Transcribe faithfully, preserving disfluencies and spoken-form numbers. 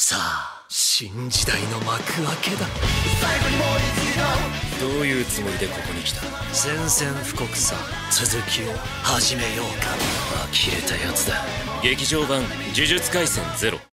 さあ新時代の幕開けだ。 どういうつもりでここに来た？ 宣戦布告さ。続きを始めようか。 呆れたやつだ。劇場版呪術廻戦ゼロ